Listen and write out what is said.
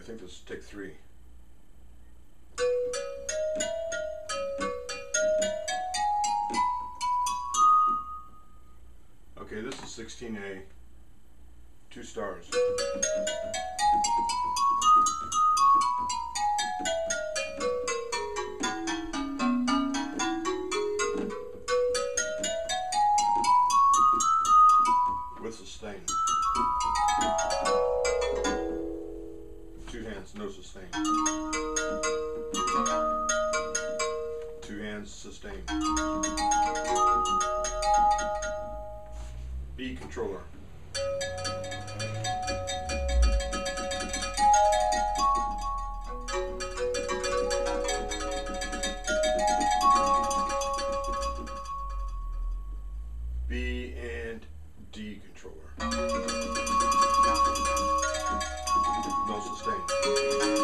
think this is take 3. Okay, this is 16A, 2 stars. With sustain. 2 hands, no sustain. 2 hands, sustain. B controller. B and D controller. No sustain.